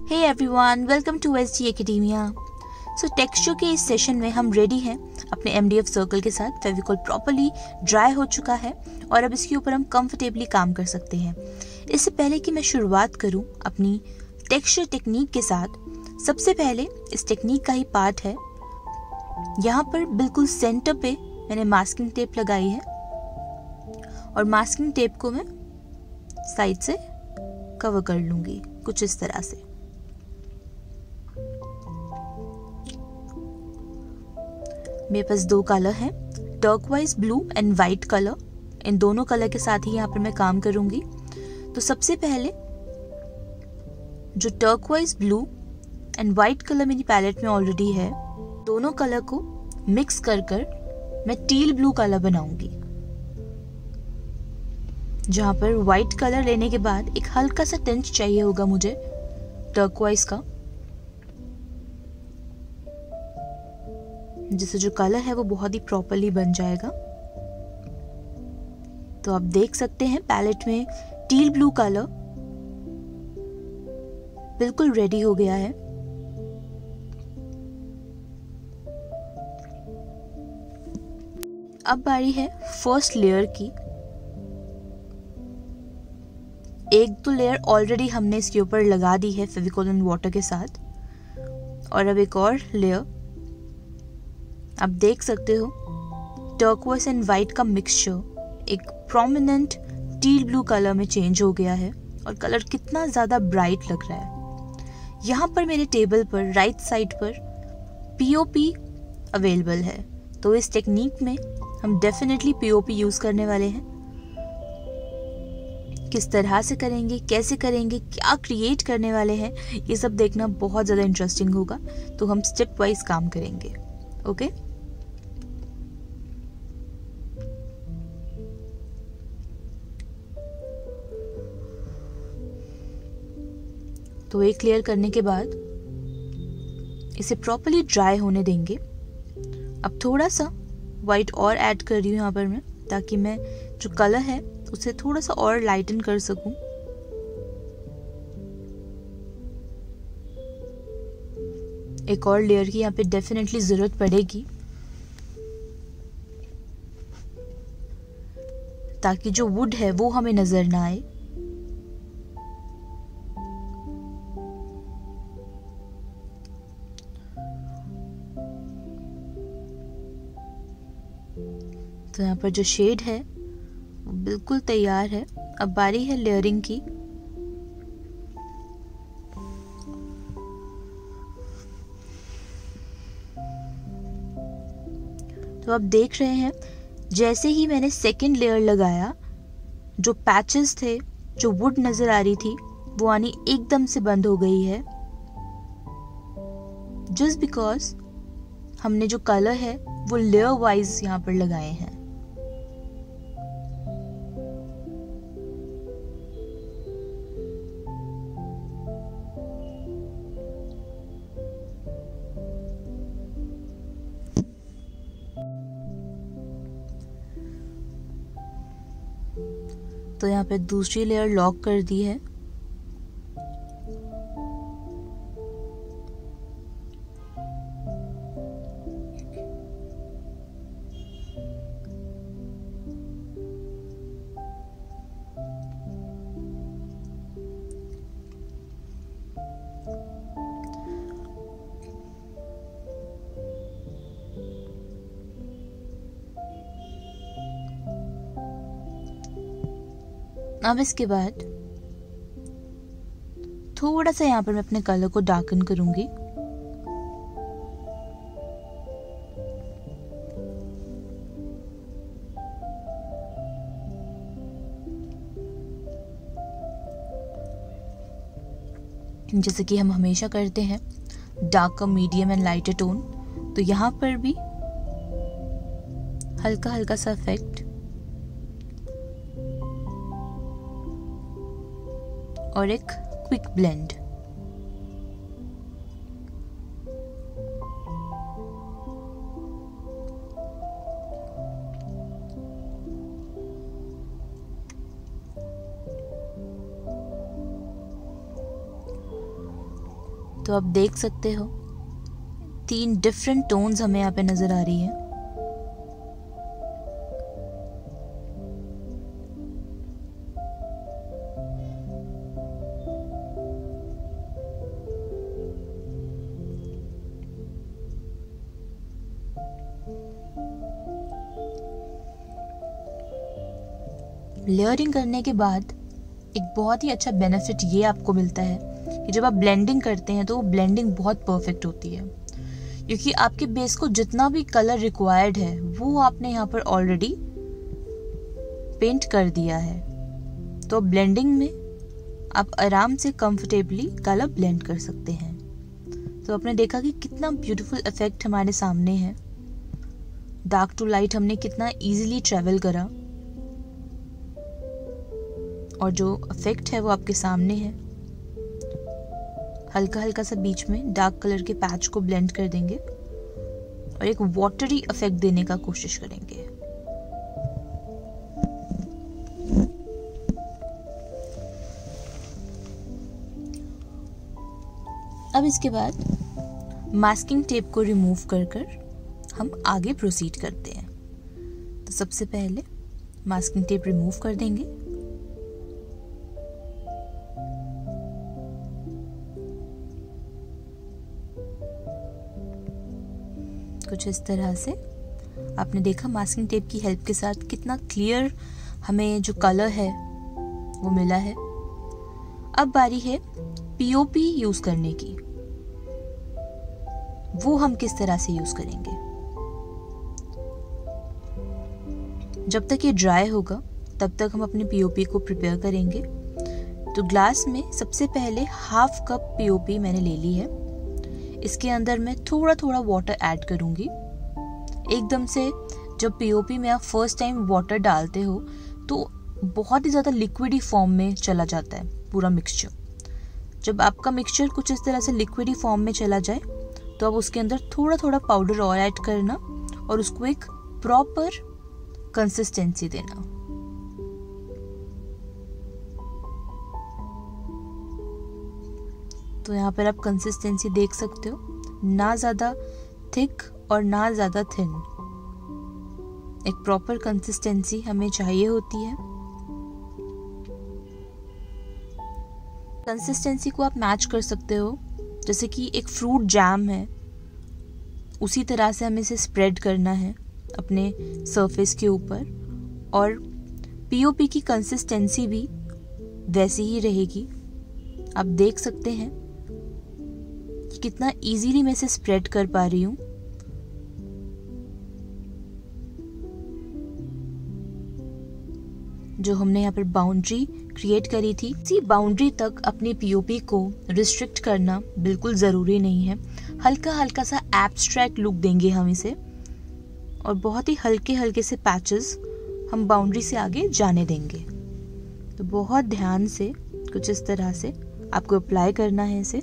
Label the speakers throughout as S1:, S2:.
S1: Hey everyone, welcome to SG Academia. So texture के इस session में हम रेडी हैं अपने एमडीएफ सर्कल के साथ। फेविकॉल प्रॉपर्ली ड्राई हो चुका है और अब इसके ऊपर हम कंफर्टेबली काम कर सकते हैं। इससे पहले कि मैं शुरुआत करूं अपनी टेक्सचर टेक्निक के साथ, सबसे पहले इस टेक्निक का ही पार्ट है। यहाँ पर बिल्कुल सेंटर पे मैंने मास्किंग टेप लगाई है और मास्किंग टेप को मैं साइड से कवर कर लूंगी कुछ इस तरह से। मेरे पास दो कलर हैं, turquoise blue and white colour. इन दोनों कलर के साथ ही यहाँ पर मैं काम करूंगी। तो सबसे पहले जो turquoise blue and white colour मेरी पैलेट में ऑलरेडी है, दोनों कलर को मिक्स कर मैं टील ब्लू कलर बनाऊंगी। जहां पर वाइट कलर लेने के बाद एक हल्का सा टिंच चाहिए होगा मुझे टर्कवाइज का, जिससे जो कलर है वो बहुत ही प्रॉपर्ली बन जाएगा। तो आप देख सकते हैं पैलेट में टील ब्लू कलर बिल्कुल रेडी हो गया है। अब बारी है फर्स्ट लेयर की। एक दो लेयर ऑलरेडी हमने इसके ऊपर लगा दी है फेविकॉल एंड वाटर के साथ, और अब एक और लेयर। आप देख सकते हो टर्कवाइज एंड वाइट का मिक्सचर एक प्रोमिनेंट टील ब्लू कलर में चेंज हो गया है और कलर कितना ज़्यादा ब्राइट लग रहा है। यहाँ पर मेरे टेबल पर राइट साइड पर पीओपी अवेलेबल है। तो इस टेक्निक में हम डेफिनेटली पीओपी यूज़ करने वाले हैं। किस तरह से करेंगे, कैसे करेंगे, क्या क्रिएट करने वाले हैं, ये सब देखना बहुत ज़्यादा इंटरेस्टिंग होगा। तो हम स्टेप वाइज काम करेंगे। ओके तो एक लेयर करने के बाद इसे प्रॉपर्ली ड्राई होने देंगे। अब थोड़ा सा वाइट और ऐड कर रही हूँ यहाँ पर मैं, ताकि मैं जो कलर है उसे थोड़ा सा और लाइटन कर सकूं। एक और लेयर की यहाँ पे डेफिनेटली जरूरत पड़ेगी, ताकि जो वुड है वो हमें नजर ना आए। तो यहाँ पर जो शेड है वो बिल्कुल तैयार है। अब बारी है लेयरिंग की। तो आप देख रहे हैं जैसे ही मैंने सेकेंड लेयर लगाया, जो पैचेस थे, जो वुड नजर आ रही थी, वो आनी एकदम से बंद हो गई है। जस्ट बिकॉज हमने जो कलर है वो लेयर वाइज यहाँ पर लगाए हैं। तो यहाँ पे दूसरी लेयर लॉक कर दी है। अब इसके बाद थोड़ा सा यहाँ पर मैं अपने कलर को डार्कन करूंगी। जैसे कि हम हमेशा करते हैं, darker, medium and lighter tone. तो यहाँ पर भी हल्का हल्का सा इफेक्ट और एक क्विक ब्लेंड। तो आप देख सकते हो 3 डिफरेंट टोन्स हमें यहाँ पे नजर आ रही है। लेयरिंग करने के बाद एक बहुत ही अच्छा बेनिफिट ये आपको मिलता है कि जब आप ब्लेंडिंग करते हैं तो वो ब्लेंडिंग बहुत परफेक्ट होती है, क्योंकि आपके बेस को जितना भी कलर रिक्वायर्ड है वो आपने यहाँ पर ऑलरेडी पेंट कर दिया है। तो ब्लेंडिंग में आप आराम से कंफर्टेबली कलर ब्लेंड कर सकते हैं। तो आपने देखा कि कितना ब्यूटीफुल इफेक्ट हमारे सामने है। डार्क टू लाइट हमने कितना इजीली ट्रेवल करा और जो इफेक्ट है वो आपके सामने है। हल्का हल्का सा बीच में डार्क कलर के पैच को ब्लेंड कर देंगे और एक वाटरी इफेक्ट देने का कोशिश करेंगे। अब इसके बाद मास्किंग टेप को रिमूव कर हम आगे प्रोसीड करते हैं। तो सबसे पहले मास्किंग टेप रिमूव कर देंगे। कुछ इस तरह से आपने देखा मास्किंग टेप की हेल्प के साथ कितना क्लियर हमें जो कलर है वो मिला है। अब बारी है पीओपी यूज करने की। वो हम किस तरह से यूज करेंगे? जब तक ये ड्राई होगा तब तक हम अपने पीओपी को प्रिपेयर करेंगे। तो ग्लास में सबसे पहले हाफ कप पीओपी मैंने ले ली है। इसके अंदर मैं थोड़ा थोड़ा वाटर ऐड करूंगी। एकदम से जब पीओपी में आप फर्स्ट टाइम वाटर डालते हो तो बहुत ही ज़्यादा लिक्विडी फॉर्म में चला जाता है पूरा मिक्सचर। जब आपका मिक्सचर कुछ इस तरह से लिक्विडी फॉर्म में चला जाए तो अब उसके अंदर थोड़ा थोड़ा पाउडर और ऐड करना और उसको एक प्रॉपर कंसिस्टेंसी देना। तो यहाँ पर आप कंसिस्टेंसी देख सकते हो, ना ज़्यादा थिक और ना ज़्यादा थिन। एक प्रॉपर कंसिस्टेंसी हमें चाहिए होती है। कंसिस्टेंसी को आप मैच कर सकते हो, जैसे कि एक फ्रूट जैम है उसी तरह से हमें इसे स्प्रेड करना है अपने सरफेस के ऊपर। और पीओपी की कंसिस्टेंसी भी वैसी ही रहेगी। आप देख सकते हैं कि कितना इजीली मैं इसे स्प्रेड कर पा रही हूँ। जो हमने यहाँ पर बाउंड्री क्रिएट करी थी, इसी बाउंड्री तक अपने पीओपी को रिस्ट्रिक्ट करना बिल्कुल ज़रूरी नहीं है। हल्का हल्का सा एब्स्ट्रैक्ट लुक देंगे हम इसे और बहुत ही हल्के हल्के से पैचेस हम बाउंड्री से आगे जाने देंगे। तो बहुत ध्यान से कुछ इस तरह से आपको अप्लाई करना है इसे।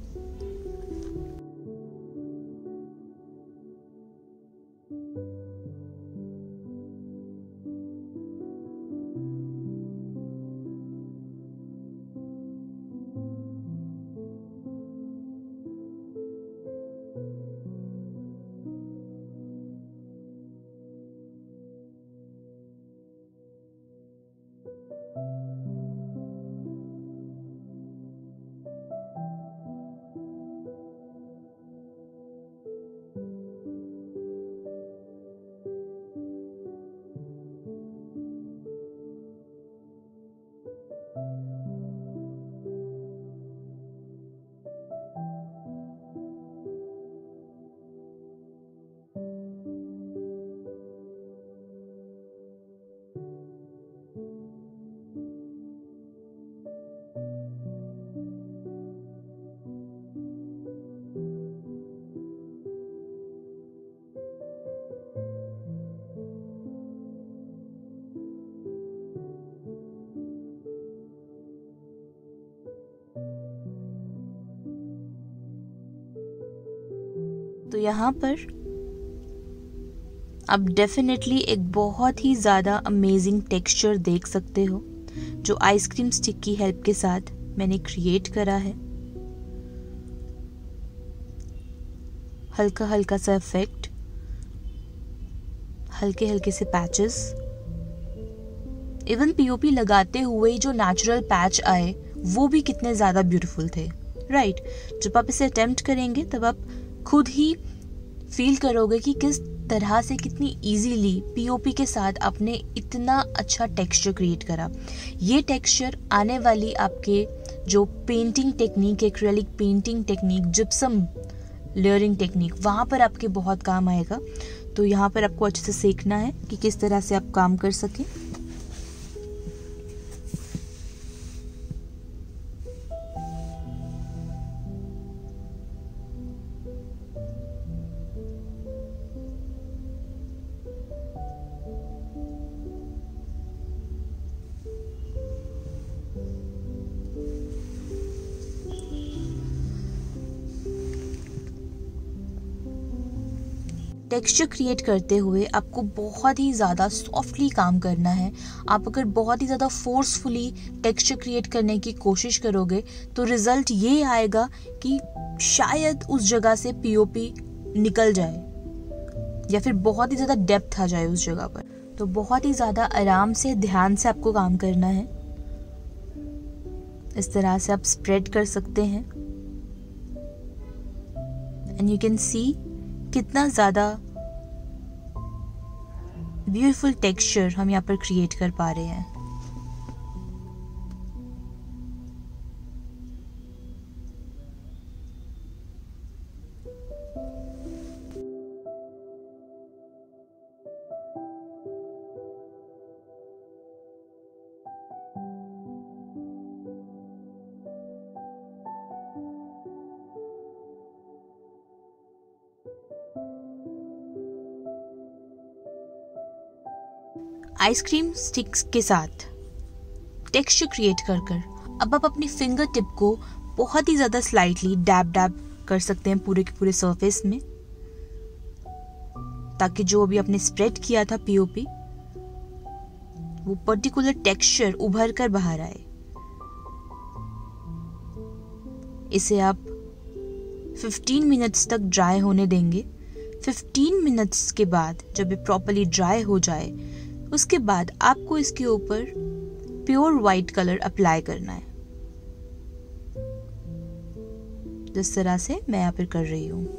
S1: तो यहाँ पर आप डेफिनेटली एक बहुत ही ज़्यादा अमेजिंग टेक्सचर देख सकते हो जो आइसक्रीम स्टिक की हेल्प के साथ मैंने क्रिएट करा है। हल्का हल्का सा इफेक्ट, हल्के हल्के से पैचेस। इवन पीओपी लगाते हुए जो नेचुरल पैच आए वो भी कितने ज़्यादा ब्यूटीफुल थे, राइट। जब आप इसे अटेम्प्ट करेंगे तब आप खुद ही फील करोगे कि किस तरह से कितनी इजीली पीओपी के साथ आपने इतना अच्छा टेक्सचर क्रिएट करा। ये टेक्सचर आने वाली आपके जो painting technique, acrylic painting technique, gypsum layering technique, वहाँ पर आपके बहुत काम आएगा। तो यहाँ पर आपको अच्छे से सीखना है कि किस तरह से आप काम कर सकें। टेक्सचर क्रिएट करते हुए आपको बहुत ही ज़्यादा सॉफ्टली काम करना है। आप अगर बहुत ही ज़्यादा फोर्सफुली टेक्सचर क्रिएट करने की कोशिश करोगे तो रिजल्ट ये आएगा कि शायद उस जगह से पीओपी निकल जाए या फिर बहुत ही ज़्यादा डेप्थ आ जाए उस जगह पर। तो बहुत ही ज़्यादा आराम से, ध्यान से आपको काम करना है। इस तरह से आप स्प्रेड कर सकते हैं एंड यू कैन सी कितना ज़्यादा ब्यूटीफुल टेक्सचर हम यहाँ पर क्रिएट कर पा रहे हैं। आइसक्रीम स्टिक्स के साथ टेक्सचर क्रिएट कर कर अब आप अपनी फिंगर टिप को बहुत ही ज़्यादा स्लाइटली डैब डैब कर सकते हैं पूरे के पूरे सरफेस में, ताकि जो अभी आपने स्प्रेड किया था पीओपी वो पर्टिकुलर टेक्सचर उभर कर बाहर आए। इसे आप 15 मिनट्स तक ड्राई होने देंगे। 15 मिनट्स के बाद जब ये प्रॉपर्ली ड्राई हो जाए उसके बाद आपको इसके ऊपर प्योर वाइट कलर अप्लाई करना है, जिस तरह से मैं यहाँ पर कर रही हूँ।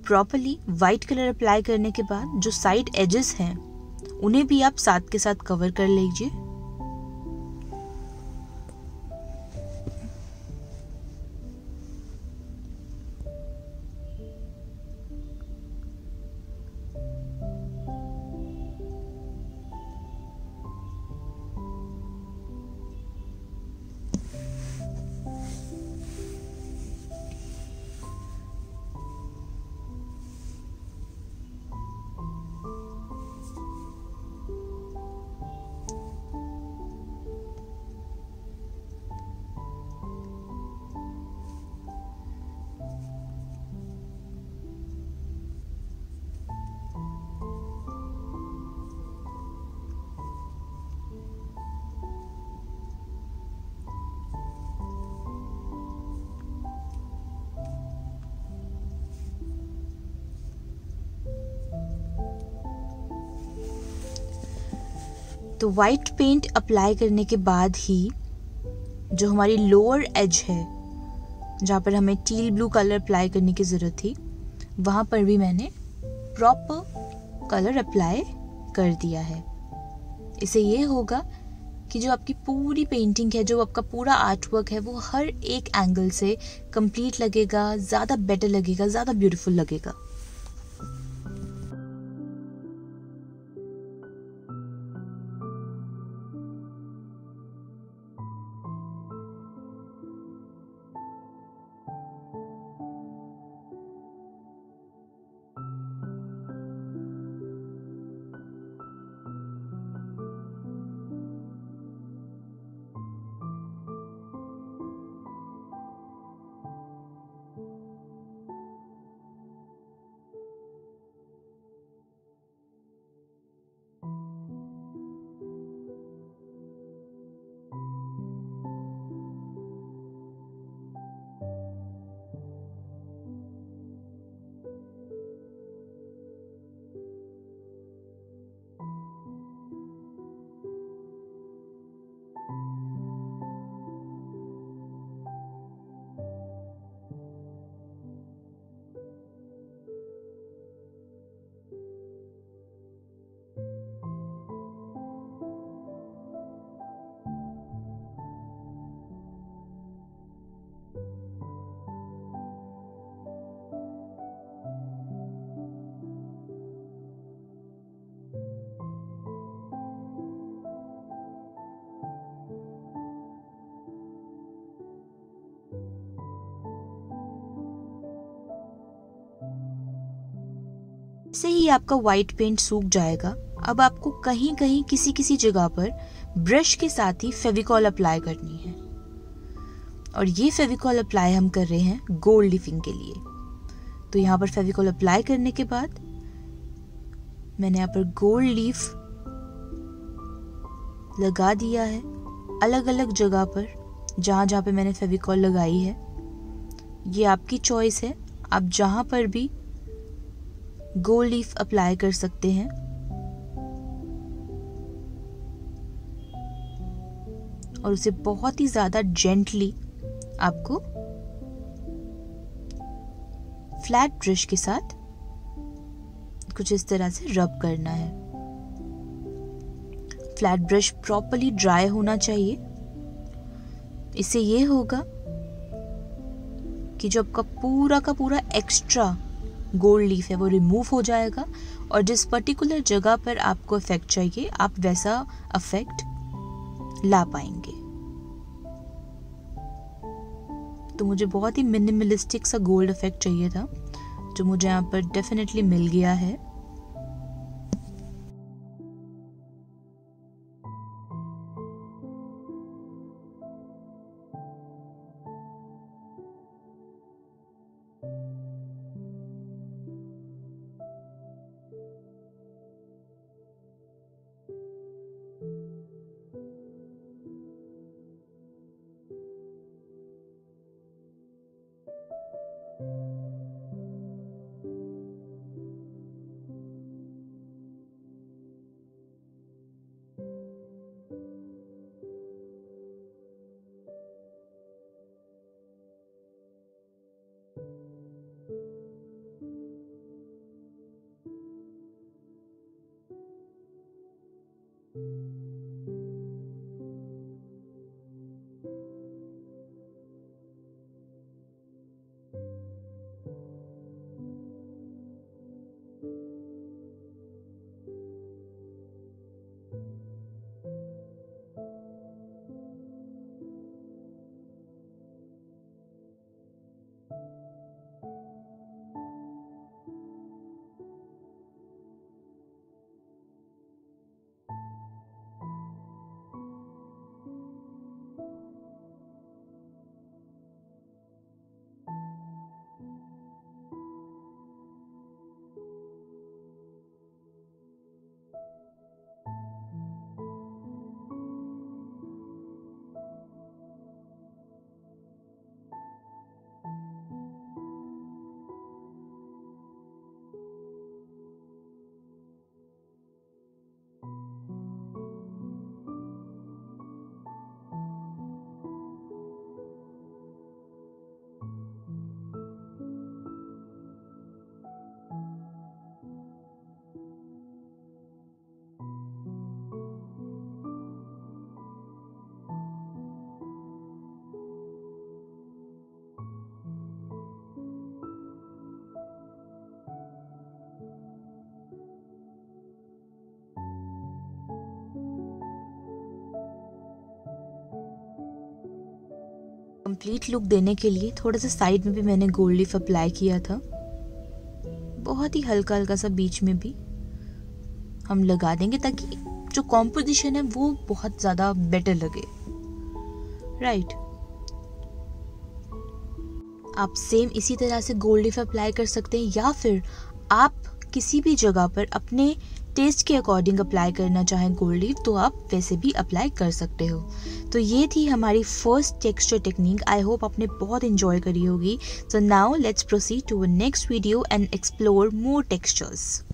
S1: प्रॉपरली वाइट कलर अप्लाई करने के बाद जो साइड एजेस हैं उन्हें भी आप साथ के साथ कवर कर लीजिए। तो वाइट पेंट अप्लाई करने के बाद ही जो हमारी लोअर एज है जहाँ पर हमें टील ब्लू कलर अप्लाई करने की ज़रूरत थी वहाँ पर भी मैंने प्रॉपर कलर अप्लाई कर दिया है। इससे ये होगा कि जो आपकी पूरी पेंटिंग है, जो आपका पूरा आर्टवर्क है, वो हर एक एंगल से कंप्लीट लगेगा, ज़्यादा बेटर लगेगा, ज़्यादा ब्यूटीफुल लगेगा। से ही आपका वाइट पेंट सूख जाएगा। अब आपको कहीं कहीं किसी किसी जगह पर ब्रश के साथ ही फेविकॉल अप्लाई करनी है, और ये फेविकॉल अप्लाई हम कर रहे हैं गोल्ड लीफिंग के लिए। तो यहाँ पर फेविकॉल अप्लाई करने के बाद मैंने यहाँ पर गोल्ड लीफ लगा दिया है अलग अलग जगह पर, जहाँ जहाँ पे मैंने फेविकॉल लगाई है। ये आपकी चॉइस है, आप जहाँ पर भी गोल्ड लीफ अप्लाई कर सकते हैं। और उसे बहुत ही ज्यादा जेंटली आपको फ्लैट ब्रश के साथ कुछ इस तरह से रब करना है। फ्लैट ब्रश प्रॉपर्ली ड्राई होना चाहिए। इससे ये होगा कि जो आपका पूरा का पूरा एक्स्ट्रा गोल्ड लीफ है वो रिमूव हो जाएगा, और जिस पर्टिकुलर जगह पर आपको इफेक्ट चाहिए आप वैसा इफेक्ट ला पाएंगे। तो मुझे बहुत ही मिनिमलिस्टिक सा गोल्ड इफेक्ट चाहिए था, जो मुझे यहाँ पर डेफिनेटली मिल गया है। कंप्लीट लुक देने के लिए थोड़ा सा साइड में भी मैंने गोल्ड लीफ अप्लाई किया था, बहुत ही हल्का हल्का सा बीच में भी हम लगा देंगे ताकि जो कॉम्पोजिशन है वो बहुत ज़्यादा बेटर लगे। राइट, आप सेम इसी तरह से गोल्ड लीफ अप्लाई कर सकते हैं, या फिर आप किसी भी जगह पर अपने टेस्ट के अकॉर्डिंग अप्लाई करना चाहें गोल्ड लीफ तो आप वैसे भी अप्लाई कर सकते हो। तो ये थी हमारी first texture technique. I hope आपने बहुत इंजॉय करी होगी। So now let's proceed to next video and explore more textures.